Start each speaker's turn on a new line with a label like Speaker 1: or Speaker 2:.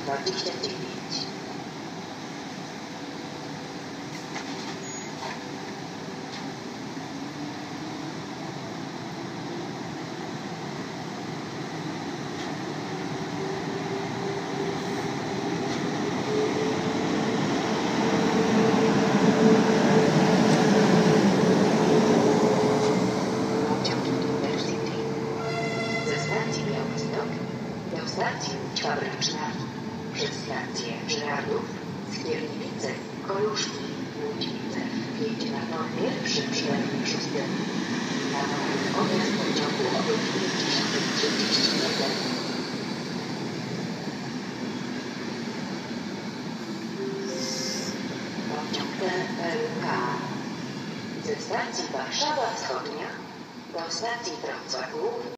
Speaker 1: 29. Do stacji Łódź Fabryczna, przez stację Żyrardów, Skierniewice, Koluszki, Łódź-Widzew jedzie na tor pierwszy przynajmniej 6. Natomiast odjazd pociągu o godzinie 10:31. Pociąg TLK ze stacji Warszawa Wschodnia do stacji Wrocław Główny.